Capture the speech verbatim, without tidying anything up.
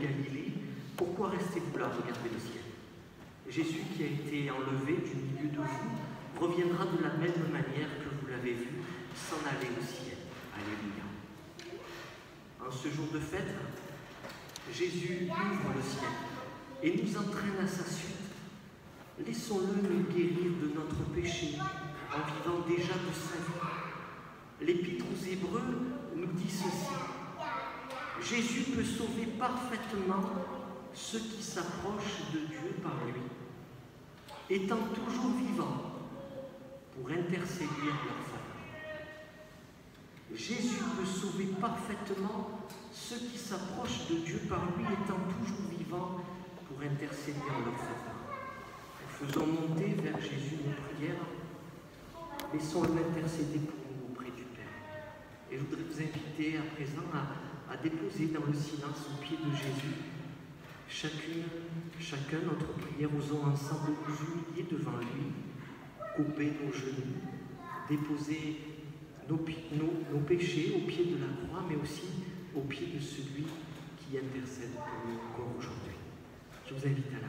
Galilée, pourquoi restez-vous là, regardez le ciel? Jésus qui a été enlevé du milieu de vous reviendra de la même manière que vous l'avez vu s'en aller au ciel. Alléluia. En ce jour de fête, Jésus ouvre le ciel et nous entraîne à sa suite. Laissons-le nous guérir de notre péché en vivant déjà de sa vie. L'Épître aux Hébreux nous dit ceci: Jésus peut sauver parfaitement ceux qui s'approchent de Dieu par lui, étant toujours vivant pour intercéder en leur faveur. Jésus peut sauver parfaitement ceux qui s'approchent de Dieu par lui, étant toujours vivant pour intercéder en leur faveur. Faisons monter vers Jésus nos prières, laissons-le intercéder pour nous auprès du Père. Et je voudrais vous inviter à présent à, à déposer dans le silence au pied de Jésus chacune, chacun notre prière. Osons ensemble nous humilier devant lui, couper nos genoux, déposer nos, nos, nos péchés au pied de la croix, mais aussi au pied de celui qui intercède pour nous encore aujourd'hui. Je vous invite à